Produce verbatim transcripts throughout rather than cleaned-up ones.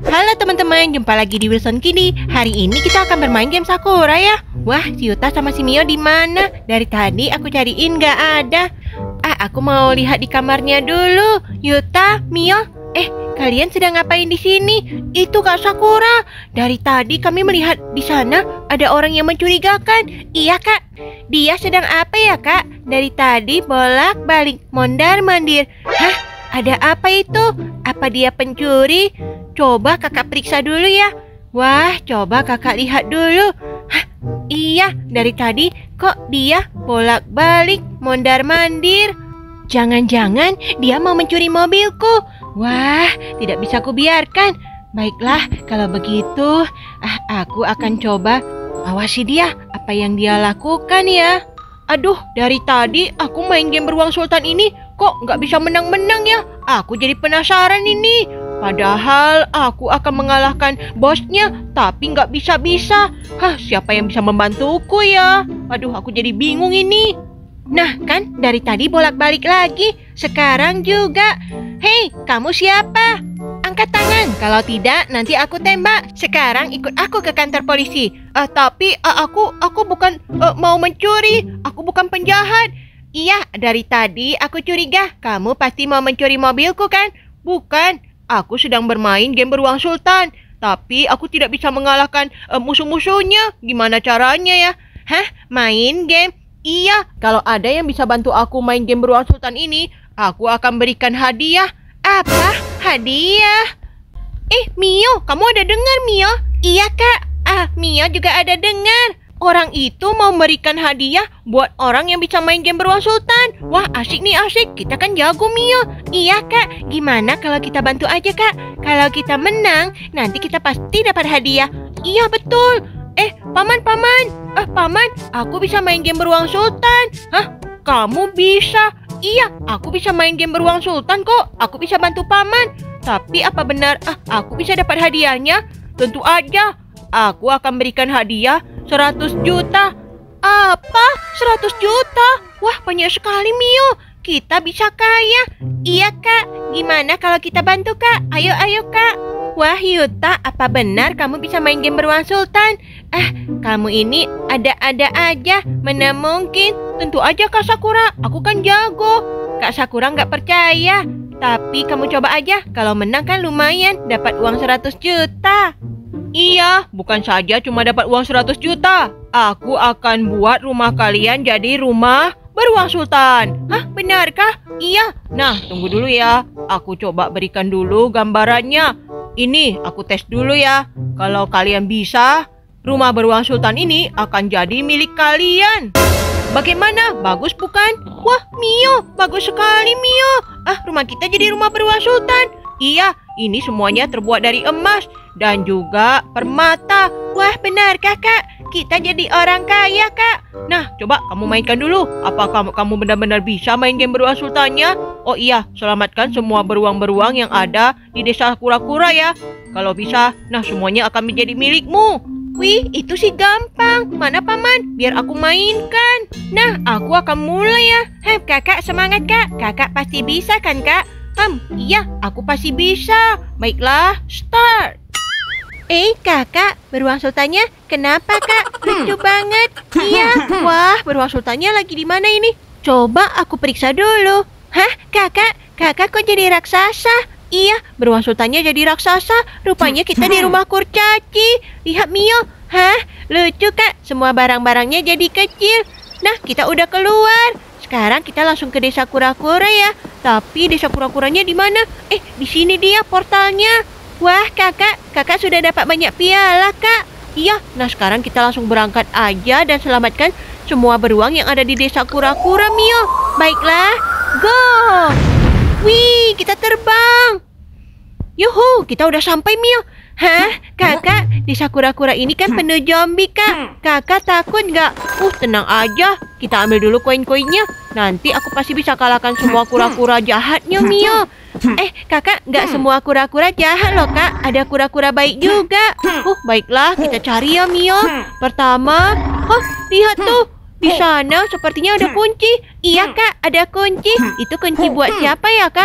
Halo teman-teman, jumpa lagi di Wilson Kini. Hari ini kita akan bermain game Sakura ya. Wah, si Yuta sama si Mio di mana? Dari tadi aku cariin nggak ada. Ah, aku mau lihat di kamarnya dulu. Yuta, Mio, eh kalian sedang ngapain di sini? Itu Kak Sakura. Dari tadi kami melihat di sana ada orang yang mencurigakan. Iya Kak. Dia sedang apa ya Kak? Dari tadi bolak-balik, mondar-mandir. Hah? Ada apa itu? Apa dia pencuri? Coba kakak periksa dulu ya. Wah, coba kakak lihat dulu. Hah, iya, dari tadi kok dia bolak-balik, mondar-mandir. Jangan-jangan dia mau mencuri mobilku. Wah, tidak bisa kubiarkan. Baiklah, kalau begitu, ah, aku akan coba awasi dia. Apa yang dia lakukan ya? Aduh, dari tadi aku main game beruang sultan ini kok nggak bisa menang-menang ya? Aku jadi penasaran ini. Padahal aku akan mengalahkan bosnya, tapi nggak bisa-bisa. Hah, siapa yang bisa membantuku ya? Aduh, aku jadi bingung ini. Nah, kan dari tadi bolak-balik lagi. Sekarang juga. Hei, kamu siapa? Angkat tangan. Kalau tidak, nanti aku tembak. Sekarang ikut aku ke kantor polisi. Uh, tapi uh, aku aku bukan uh, mau mencuri. Aku bukan penjahat. Iya, dari tadi aku curiga kamu pasti mau mencuri mobilku kan? Bukan, aku sedang bermain game beruang sultan. Tapi aku tidak bisa mengalahkan uh, musuh-musuhnya. Gimana caranya ya? Hah? Main game? Iya, kalau ada yang bisa bantu aku main game beruang sultan ini, aku akan berikan hadiah. Apa? Hadiah? Eh, Mio, kamu ada dengar, Mio? Iya, Kak. Ah, Mio juga ada dengar. Orang itu mau memberikan hadiah buat orang yang bisa main game beruang sultan. Wah, asik nih, asik. Kita kan jago, Mio. Iya, Kak. Gimana kalau kita bantu aja, Kak? Kalau kita menang, nanti kita pasti dapat hadiah. Iya, betul. Eh, Paman, Paman. Eh, Paman, aku bisa main game beruang sultan. Hah? Kamu bisa? Iya, aku bisa main game beruang sultan kok. Aku bisa bantu Paman. Tapi apa benar ah, aku bisa dapat hadiahnya? Tentu aja. Aku akan berikan hadiah seratus juta. Apa? seratus juta? Wah, banyak sekali, Mio. Kita bisa kaya. Iya, Kak. Gimana kalau kita bantu, Kak? Ayo, ayo, Kak. Wah, Yuta, apa benar kamu bisa main game beruang sultan? Ah, kamu ini ada-ada aja. Mana mungkin? Tentu aja, Kak Sakura. Aku kan jago. Kak Sakura nggak percaya. Tapi kamu coba aja. Kalau menang kan lumayan. Dapat uang seratus juta. Iya, bukan saja cuma dapat uang seratus juta. Aku akan buat rumah kalian jadi rumah beruang sultan. Hah, benarkah? Iya. Nah, tunggu dulu ya. Aku coba berikan dulu gambarannya. Ini, aku tes dulu ya. Kalau kalian bisa, rumah beruang sultan ini akan jadi milik kalian. Bagaimana? Bagus bukan? Wah, Mio, bagus sekali, Mio. Ah, rumah kita jadi rumah beruang sultan. Iya, ini semuanya terbuat dari emas dan juga permata. Wah, benar Kakak. Kita jadi orang kaya, Kak. Nah, coba kamu mainkan dulu. Apa kamu kamu benar-benar bisa main game beruang sultannya? Oh iya, selamatkan semua beruang-beruang yang ada di desa Kura-Kura ya. Kalau bisa, nah semuanya akan menjadi milikmu. Wih, itu sih gampang. Mana Paman? Biar aku mainkan. Nah, aku akan mulai ya. Heh, Kakak semangat, Kak. Kakak pasti bisa kan, Kak? Hmm, iya, aku pasti bisa. Baiklah, start. Eh, Kakak, beruang sultannya kenapa, Kak? Lucu banget. Iya, wah, beruang sultannya lagi di mana ini? Coba aku periksa dulu. Hah, Kakak? Kakak kok jadi raksasa? Iya, beruang sultannya jadi raksasa. Rupanya kita di rumah kurcaci. Lihat, Mio. Hah, lucu, Kak. Semua barang-barangnya jadi kecil. Nah, kita udah keluar. Sekarang kita langsung ke desa Kura-Kura ya. Tapi desa Kura-Kuranya di mana? Eh, di sini dia portalnya. Wah, Kakak, Kakak sudah dapat banyak piala, Kak. Iya, nah sekarang kita langsung berangkat aja dan selamatkan semua beruang yang ada di desa Kura-Kura, Mio. Baiklah, go! Wih, kita terbang. Yuhu, kita udah sampai, Mio. Hah, Kakak, desa Kura-Kura ini kan penuh zombie, Kak. Kakak takut nggak? Uh, tenang aja. Kita ambil dulu koin-koinnya. Nanti aku pasti bisa kalahkan semua kura-kura jahatnya, Mio. Eh, Kakak, nggak semua kura-kura jahat loh, Kak. Ada kura-kura baik juga. Uh, baiklah, kita cari ya, Mio. Pertama, oh, lihat tuh. Di sana sepertinya ada kunci. Iya, Kak, ada kunci. Itu kunci buat siapa ya, Kak?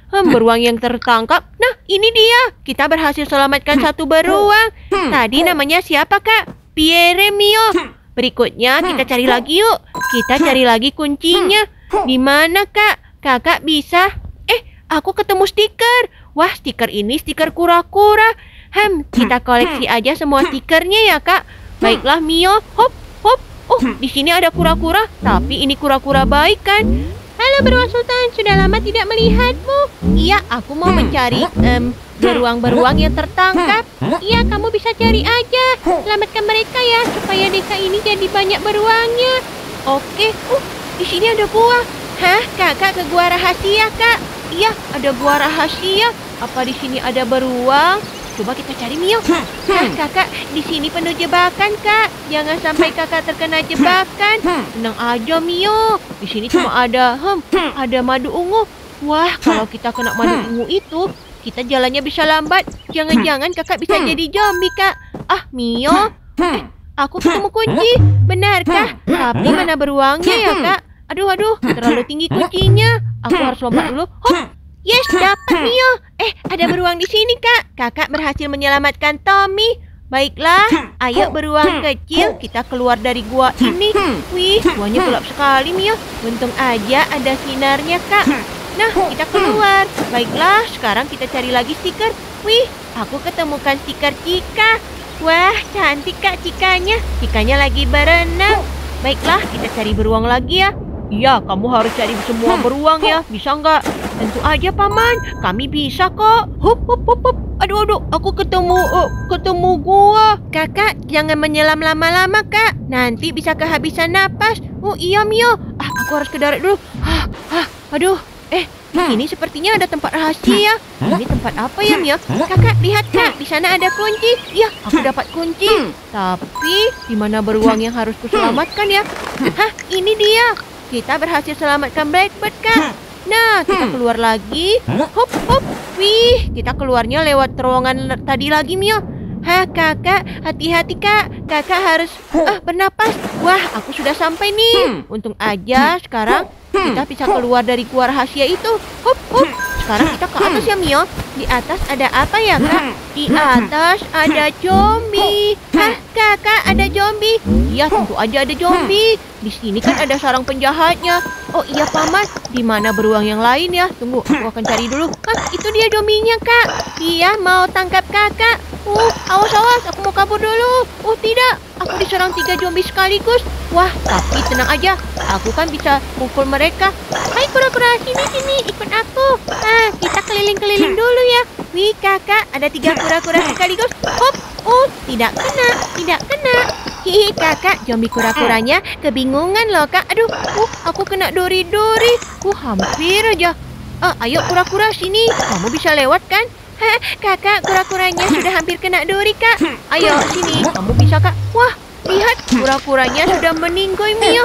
Hmm, beruang yang tertangkap. Nah, ini dia. Kita berhasil selamatkan satu beruang. Tadi namanya siapa, Kak? Pierre, Mio. Berikutnya kita cari lagi yuk. Kita cari lagi kuncinya. Di mana, Kak? Kakak bisa? Eh, aku ketemu stiker. Wah, stiker ini stiker kura-kura. Hmm, kita koleksi aja semua stikernya ya, Kak. Baiklah, Mio. Hop, hop. Oh, di sini ada kura-kura. Tapi ini kura-kura baik kan? Halo beruang sultan, sudah lama tidak melihatmu. Iya, aku mau mencari um, beruang-beruang yang tertangkap. Iya, kamu bisa cari aja. Selamatkan mereka ya, supaya desa ini jadi banyak beruangnya. Oke, uh, di sini ada gua. Hah, kakak ke gua rahasia, Kak? Iya, ada gua rahasia. Apa di sini ada beruang? Coba kita cari, Mio. Hah, kakak, di sini penuh jebakan, Kak. Jangan sampai kakak terkena jebakan. Tenang aja, Mio. Di sini cuma ada, hmm, ada madu ungu. Wah, kalau kita kena madu ungu itu, kita jalannya bisa lambat. Jangan-jangan kakak bisa jadi zombie, Kak. Ah, Mio. Eh, aku ketemu kunci. Benarkah? Tapi mana beruangnya ya, Kak? Aduh, aduh, terlalu tinggi kuncinya. Aku harus lompat dulu. Hop. Yes, dapat, Mio. Eh, ada beruang di sini, Kak. Kakak berhasil menyelamatkan Tommy. Baiklah, ayo beruang kecil, kita keluar dari gua ini. Wih, guanya gelap sekali, Mio. Untung aja ada sinarnya, Kak. Nah, kita keluar. Baiklah, sekarang kita cari lagi stiker. Wih, aku ketemukan stiker Cika. Wah, cantik, Kak, Cikanya. Cikanya lagi berenang. Baiklah, kita cari beruang lagi ya. Iya, kamu harus cari semua beruang ya. Bisa nggak? Tentu aja, Paman. Kami bisa kok. Hup, hup, hup, hup. Aduh, aduh. Aku ketemu, uh, ketemu gua. Kakak, jangan menyelam lama-lama, Kak. Nanti bisa kehabisan napas. Oh iya, Mio. Ah, aku harus ke darat dulu. Hah, hah. Aduh. Eh, ini sepertinya ada tempat rahasia. Ini tempat apa ya, Mio? Kakak, lihat, Kak. Di sana ada kunci. Iya, aku dapat kunci. Tapi, di mana beruang yang harus kuselamatkan ya? Hah, ini dia. Kita berhasil selamatkan Blackbird, Kak. Nah, kita keluar lagi. Hop, hop. Wih, kita keluarnya lewat terowongan tadi lagi, Mio. Hah, kakak, hati-hati, Kak. Kakak harus ah, bernapas. Wah, aku sudah sampai nih. Untung aja sekarang kita bisa keluar dari gua rahasia itu. Hop, hop. Sekarang kita ke atas ya, Mio. Di atas ada apa ya, Kak? Di atas ada zombie. Hah, kakak, ada zombie? Iya, tentu aja ada zombie. Di sini kan ada sarang penjahatnya. Oh iya, Paman. Di mana beruang yang lain ya? Tunggu, aku akan cari dulu. Hah, itu dia zombinya, Kak. Dia mau tangkap kakak. Uh, awas, awas. Aku mau kabur dulu. Oh, tidak. Aku diserang tiga zombie sekaligus. Wah, tapi tenang aja. Aku kan bisa pukul mereka. Hai, kura-kura. Sini, sini. Ikut aku. Ah, kita keliling-keliling dulu ya. Wih, kakak. Ada tiga kura-kura sekaligus. Hop. Oh, tidak kena. Tidak kena. Hihi, kakak. Zombie kura-kuranya kebingungan loh, Kak. Aduh, uh, aku kena duri-duri. Uh, hampir aja. Ah, ayo kura-kura sini. Kamu bisa lewat kan? Hah, kakak, kura-kuranya sudah hampir kena duri, Kak. Ayo, sini. Kamu bisa, Kak. Wah, lihat. Kura-kuranya sudah meninggoy, Mio.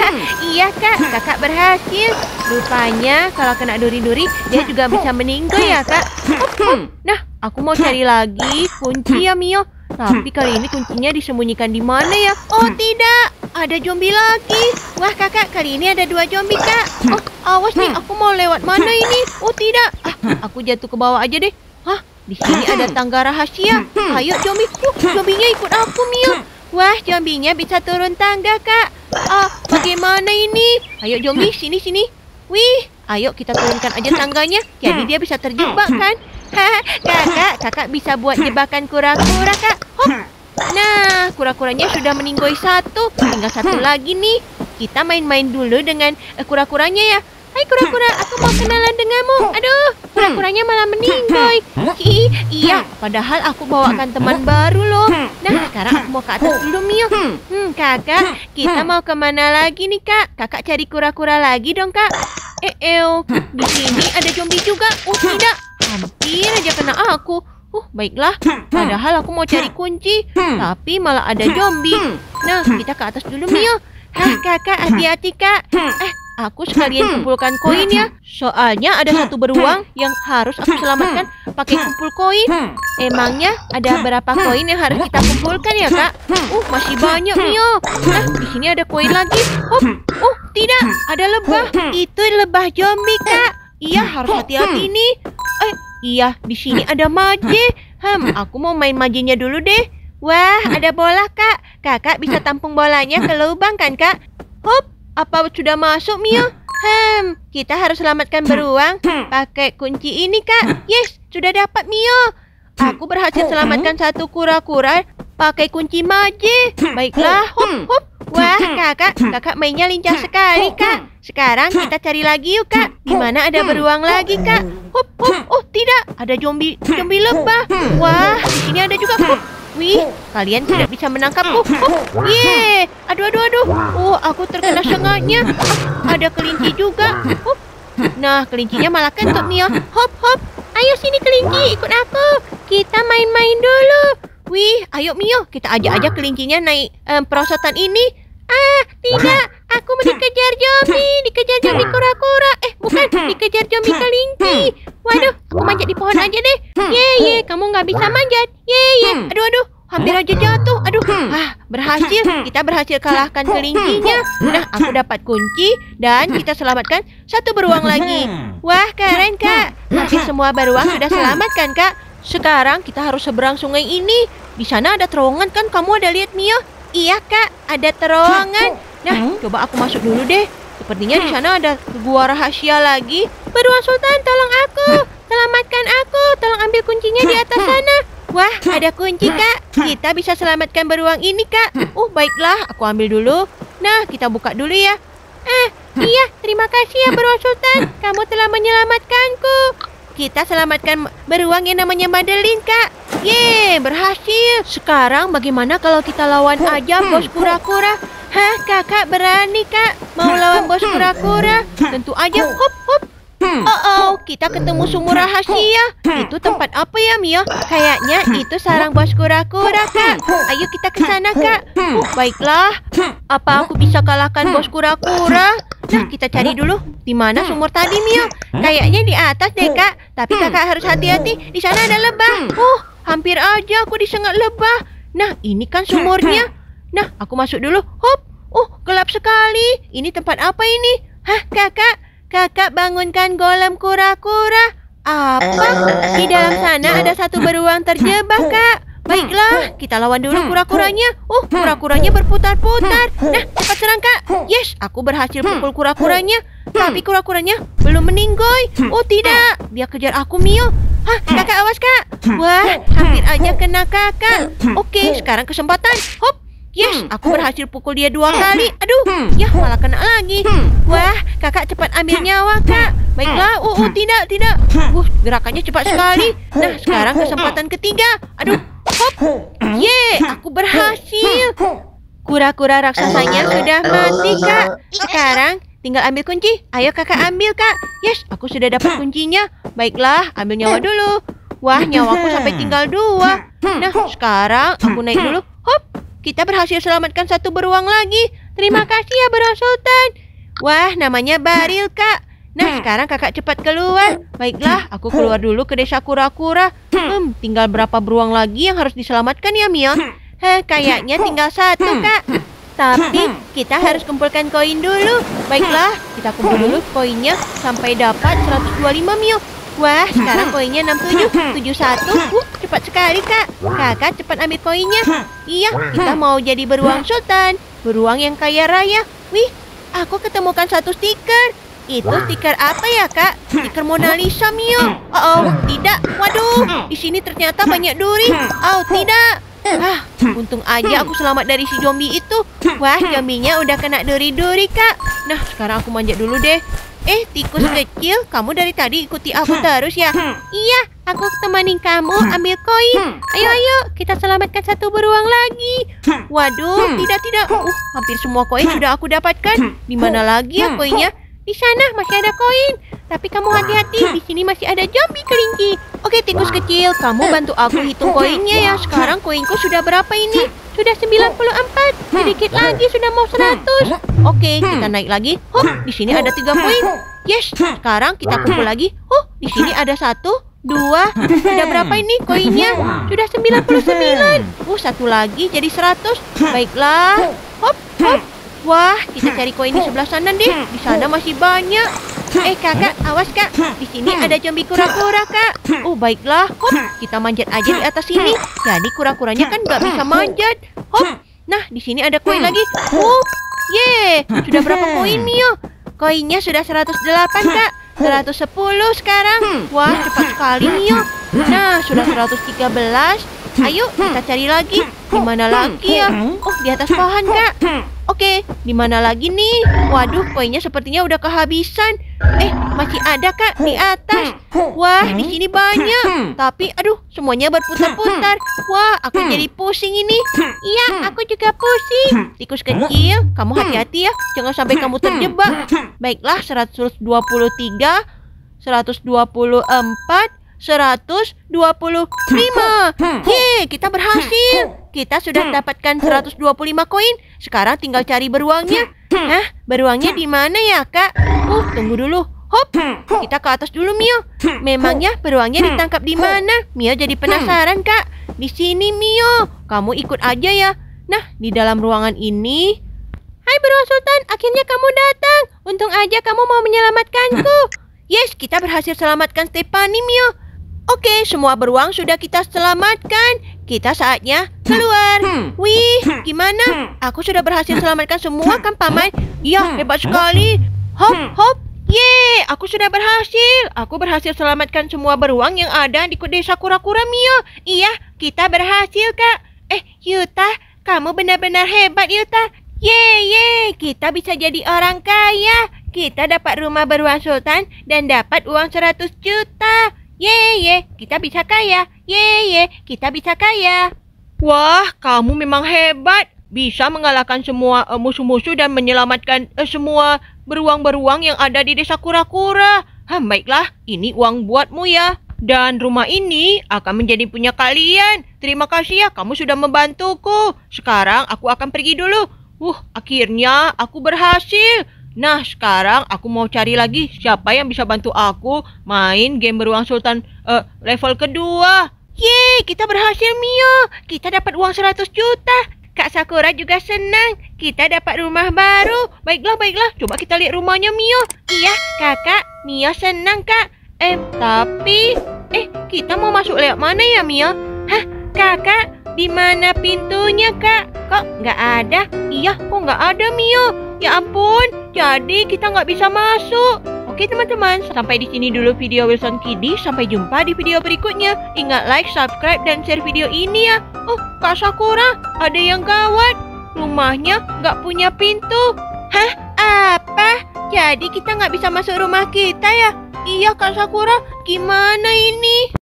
Iya, Kak. Kakak berhasil. Rupanya, kalau kena duri-duri, dia juga bisa meninggoy ya, Kak. Hop, hop. Nah, aku mau cari lagi kunci ya, Mio. Tapi kali ini kuncinya disembunyikan di mana ya? Oh, tidak. Ada zombie lagi. Wah, kakak, kali ini ada dua zombie, Kak. Oh, awas nih. Aku mau lewat mana ini? Oh, tidak. Ah, aku jatuh ke bawah aja deh. Hah, di sini ada tangga rahasia. Ayo, zombie. Uh, zombinya ikut aku, Mio. Wah, zombinya bisa turun tangga, Kak. Ah, bagaimana ini? Ayo, zombie, sini, sini. Wih, ayo kita turunkan aja tangganya. Jadi dia bisa terjebak, kan? Haha, kakak, kakak bisa buat jebakan kura-kura, Kak. Hop. Nah, kura-kuranya sudah meninggoy satu. Tinggal satu lagi nih. Kita main-main dulu dengan uh, kura-kuranya ya. Hai kura-kura, aku mau kenalan denganmu. Aduh, kura-kuranya malah meninggoy. Hihi, iya, padahal aku bawakan teman baru loh. Nah, sekarang aku mau ke atas dulu, Mio. Hmm, kakak, kita mau kemana lagi nih, Kak? Kakak cari kura-kura lagi dong, Kak. Eh, eo, di sini ada zombie juga. Oh, tidak. Hampir aja kena aku. Uh, baiklah. Padahal aku mau cari kunci, tapi malah ada zombie. Nah, kita ke atas dulu, Mio. Hah, kakak, hati-hati, Kak. Eh, aku sekalian kumpulkan koin ya. Soalnya ada satu beruang yang harus aku selamatkan pakai kumpul koin. Emangnya ada berapa koin yang harus kita kumpulkan ya, Kak? Uh, masih banyak, Mio. Nah, di sini ada koin lagi. Hop. Oh, tidak. Ada lebah. Itu lebah zombie, Kak. Iya, harus hati-hati nih. Eh, iya, di sini ada maje. Hmm, aku mau main majenya dulu deh. Wah, ada bola, Kak. Kakak bisa tampung bolanya ke lubang kan, Kak? Hop, apa sudah masuk, Mio? Hmm, kita harus selamatkan beruang pakai kunci ini, Kak. Yes, sudah dapat, Mio. Aku berhasil selamatkan satu kura-kura pakai kunci maje. Baiklah, hop, hop. Wah, kakak, kakak mainnya lincah sekali, Kak. Sekarang kita cari lagi yuk, Kak. Di mana ada beruang lagi, Kak? Hop, hop. Oh, tidak, ada zombie, zombie lebah. Wah, di sini ada juga. Hop. Wih, kalian tidak bisa menangkapku. Hop. Ye, aduh, aduh, aduh. Oh, aku terkena sengatnya. Ah, ada kelinci juga. Hop. Nah, kelincinya malah kentut, Mio. Hop, hop. Ayo sini kelinci, ikut aku. Kita main-main dulu. Wih, ayo Mio, kita ajak aja kelincinya naik um, perosotan ini. Ah, tidak, aku mau dikejar zombie, dikejar zombie kura-kura. Eh, bukan, dikejar zombie kelinci. Waduh, aku manjat di pohon aja deh. Ye, ye, kamu nggak bisa manjat. Ye, ye, aduh, aduh, hampir aja jatuh. Aduh, ah, berhasil. Kita berhasil kalahkan kelincinya. Nah, aku dapat kunci dan kita selamatkan satu beruang lagi. Wah, keren, Kak. Hampir semua beruang sudah selamatkan, Kak. Sekarang kita harus seberang sungai ini. Di sana ada terowongan kan? Kamu ada lihat, Mio? Iya, Kak. Ada terowongan. Nah, coba aku masuk dulu deh. Sepertinya di sana ada gua rahasia lagi. Beruang Sultan, tolong aku. Selamatkan aku. Tolong ambil kuncinya di atas sana. Wah, ada kunci, Kak. Kita bisa selamatkan beruang ini, Kak. Oh, baiklah. Aku ambil dulu. Nah, kita buka dulu ya. Eh, iya. Terima kasih ya, Beruang Sultan. Kamu telah menyelamatkanku. Kita selamatkan beruang yang namanya Madeline, Kak. Yeay, berhasil. Sekarang bagaimana kalau kita lawan aja bos kura-kura? Hah, kakak berani, Kak? Mau lawan bos kura-kura? Tentu aja. Hop, hop. Oh, oh, kita ketemu sumur rahasia. Itu tempat apa ya, Mio? Kayaknya itu sarang bos kura-kura, Kak. Ayo kita ke sana, Kak. Oh, baiklah. Apa aku bisa kalahkan bos kura-kura? Nah, kita cari dulu. Di mana sumur tadi, Mio? Kayaknya di atas deh, Kak. Tapi kakak harus hati-hati. Di sana ada lebah. Oh, hampir aja aku disengat lebah. Nah, ini kan sumurnya. Nah, aku masuk dulu. Hop. Oh, gelap sekali. Ini tempat apa ini? Hah, kakak? Kakak bangunkan golem kura-kura. Apa? Di dalam sana ada satu beruang terjebak, Kak. Baiklah, kita lawan dulu kura-kuranya. Oh, kura-kuranya berputar-putar. Nah, cepat serang, Kak. Yes, aku berhasil pukul kura-kuranya. Tapi kura-kuranya belum meninggoy. Oh, tidak. Dia kejar aku, Mio. Hah, kakak awas, Kak. Wah, hampir aja kena kakak. Oke, sekarang kesempatan. Hop. Yes, aku berhasil pukul dia dua kali. Aduh, ya malah kena lagi. Wah, kakak cepat ambil nyawa, Kak. Baiklah, oh, oh tidak, tidak. Uh, gerakannya cepat sekali. Nah, sekarang kesempatan ketiga. Aduh, hop. Yeay, aku berhasil. Kura-kura raksasanya sudah mati, Kak. Sekarang tinggal ambil kunci. Ayo kakak ambil, Kak. Yes, aku sudah dapat kuncinya. Baiklah, ambil nyawa dulu. Wah, nyawaku sampai tinggal dua. Nah, sekarang aku naik dulu. Hop. Kita berhasil selamatkan satu beruang lagi. Terima kasih ya, Beruang Sultan. Wah, namanya Baril, Kak. Nah, sekarang kakak cepat keluar. Baiklah, aku keluar dulu ke desa kura-kura. Hmm, tinggal berapa beruang lagi yang harus diselamatkan ya, Mio? Heh, kayaknya tinggal satu, Kak. Tapi kita harus kumpulkan koin dulu. Baiklah, kita kumpul dulu koinnya sampai dapat seratus dua puluh lima, Mio. Wah, sekarang koinnya enam puluh tujuh, tujuh puluh satu. Uh, cepat sekali, Kak. Kakak cepat ambil koinnya. Iya, kita mau jadi beruang sultan. Beruang yang kaya raya. Wih, aku ketemukan satu stiker. Itu stiker apa ya, Kak? Stiker Mona Lisa, Mio. Oh, oh, tidak. Waduh, di sini ternyata banyak duri. Oh, tidak. Ah, untung aja aku selamat dari si zombie itu. Wah, zombinya udah kena duri-duri, Kak. Nah, sekarang aku manjat dulu deh. Eh, tikus kecil, kamu dari tadi ikuti aku terus ya? Iya, aku temani kamu ambil koin. Ayo, ayo, kita selamatkan satu beruang lagi. Waduh, tidak, tidak. Uh, hampir semua koin sudah aku dapatkan. Di mana lagi ya koinnya? Di sana masih ada koin. Tapi kamu hati-hati, di sini masih ada zombie kelinci. Oke, tikus kecil, kamu bantu aku hitung koinnya ya. Sekarang koinku sudah berapa ini? Sudah sembilan puluh empat. Sedikit lagi sudah mau seratus. Oke, kita naik lagi. Oh, di sini ada tiga koin. Yes, sekarang kita kumpul lagi. Oh, di sini ada satu, dua. Sudah berapa ini koinnya? Sudah sembilan puluh sembilan. Oh, satu lagi jadi seratus. Baiklah. Hop, hop. Wah, kita cari koin di sebelah sana deh. Di sana masih banyak. Eh kakak, awas kak. Di sini ada zombie kura-kura kak. Oh baiklah, hop, kita manjat aja di atas sini. Jadi kura-kuranya kan nggak bisa manjat. Hop, nah di sini ada koin lagi. Oh, ye, sudah berapa koin Mio? Koinnya sudah seratus delapan kak. seratus sepuluh sekarang. Wah cepat sekali Mio. Nah sudah seratus tiga belas. Ayo kita cari lagi. Di mana lagi ya? Oh di atas pohon kak. Oke, di mana lagi nih? Waduh, koinnya sepertinya udah kehabisan. Eh, masih ada kak di atas. Wah, di sini banyak. Tapi, aduh, semuanya berputar-putar. Wah, aku jadi pusing ini. Iya, aku juga pusing. Tikus kecil, kamu hati-hati ya. Jangan sampai kamu terjebak. Baiklah, seratus dua puluh tiga, seratus dua puluh empat, seratus dua puluh lima. Yeay, kita berhasil. Kita sudah dapatkan seratus dua puluh lima koin. Sekarang tinggal cari beruangnya. Hah? Beruangnya di mana ya, Kak? Uh, tunggu dulu. Hop. Kita ke atas dulu, Mio. Memangnya beruangnya ditangkap di mana? Mio jadi penasaran, Kak. Di sini, Mio. Kamu ikut aja ya. Nah, di dalam ruangan ini. Hai, Beruang Sultan. Akhirnya kamu datang. Untung aja kamu mau menyelamatkanku. Yes, kita berhasil selamatkan Stefani, Mio. Oke, semua beruang sudah kita selamatkan. Kita saatnya keluar. Wih, gimana? Aku sudah berhasil selamatkan semua kan, Paman? Iya, hebat sekali. Hop, hop. Yeay, aku sudah berhasil. Aku berhasil selamatkan semua beruang yang ada di desa kura-kura, Mio. Iya, kita berhasil, Kak. Eh, Yuta, kamu benar-benar hebat, Yuta. Yeay, yeay, kita bisa jadi orang kaya. Kita dapat rumah beruang sultan dan dapat uang seratus juta. Yeay, yeay, kita bisa kaya. Yeay, yeay, kita bisa kaya. Wah, kamu memang hebat. Bisa mengalahkan semua uh, musuh-musuh dan menyelamatkan uh, semua beruang-beruang yang ada di desa kura-kura. Hah, baiklah, ini uang buatmu ya. Dan rumah ini akan menjadi punya kalian. Terima kasih ya, kamu sudah membantuku. Sekarang aku akan pergi dulu. Uh, akhirnya aku berhasil. Nah, sekarang aku mau cari lagi siapa yang bisa bantu aku main game Beruang Sultan uh, level kedua. Yeay, kita berhasil, Mio. Kita dapat uang seratus juta. Kak Sakura juga senang. Kita dapat rumah baru. Baiklah, baiklah. Coba kita lihat rumahnya, Mio. Iya, kakak. Mio senang, Kak. Eh, tapi... Eh, kita mau masuk lewat mana ya, Mio? Hah, kakak? Di mana pintunya, Kak? Kok nggak ada? Iya, kok nggak ada, Mio? Ya ampun, jadi kita nggak bisa masuk. Oke teman-teman, sampai di sini dulu video Wilson Kiddy. Sampai jumpa di video berikutnya. Ingat like, subscribe, dan share video ini ya. Oh, Kak Sakura, ada yang gawat. Rumahnya nggak punya pintu. Hah? Apa? Jadi kita nggak bisa masuk rumah kita ya? Iya Kak Sakura, gimana ini?